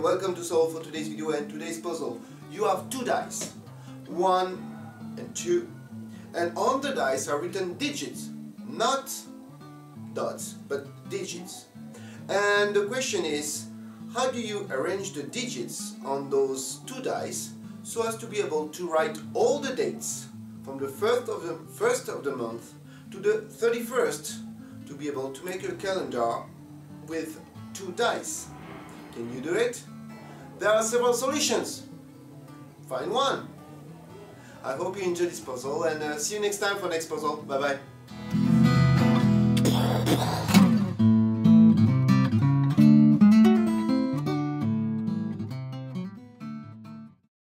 welcome to Solve for today's video and today's puzzle. You have two dice, 1 and 2, and on the dice are written digits, not dots, but digits. And the question is, how do you arrange the digits on those two dice so as to be able to write all the dates from the first of the month to the 31st, to be able to make a calendar with two dice? Can you do it? There are several solutions. Find one. I hope you enjoyed this puzzle, and see you next time for next puzzle. Bye bye.